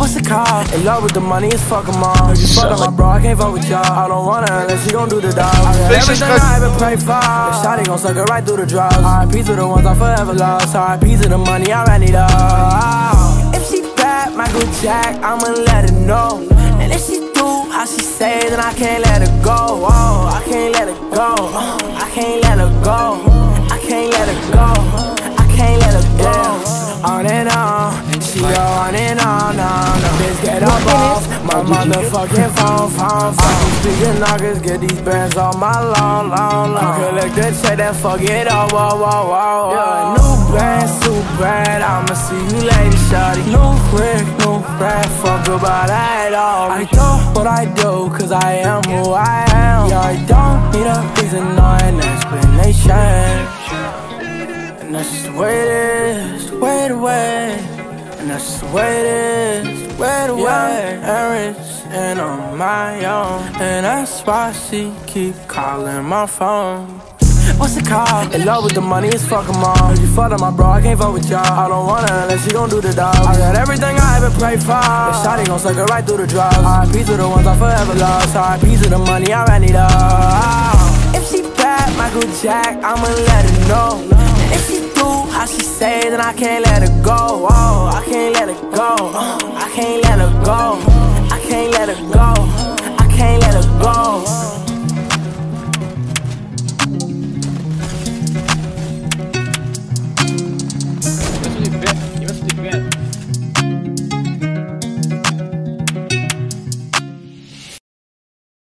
What's it called? In love with the money, it's fuck 'em all. You fuck up my bro, I can't fuck with y'all. I don't want her unless she gon' do the dog. I got everything I ever prayed for. The shawty gon' suck it right through the drugs. R.I.P. to the ones I forever lost. R.I.P. to the money, I ran it up. If she bad, Michael Jack, I'ma let her know. And if she do how she say, then I can't let her go. Oh, I can't let her go. I can't let her go. I can't let her go. I can't let her go. On and on, she go on and on, Bitch, get up off my motherfucking phone. I keep speaking knockers, get these bands on my long. Collect the check, then fuck it all, whoa. Yeah, new band, super bad, I'ma see you later, shawty. New Rick, new Brad, fuck about that all. I do what I do, cause I am who I am. Yeah, I don't need a reason or an explanation. And that's just the way it is, way the way. And that's just the way it is, way the way. And rich and on my own. And that's why she keep calling my phone. What's it called? In love with the money, it's fuck 'em all. You fuck up my bro, I can't fuck with y'all. I don't want her unless she gon' do the dog. I got everything I ever prayed for. The shawty gon' suck it right through the drugs. R.I.P. to the ones I forever lost. R.I.P. to the money, I ran it up. If she bad, Michael Jack, I'ma let her know. And if she do how she say, then I can't let her go. Oh, I can't let her go. I can't let her go.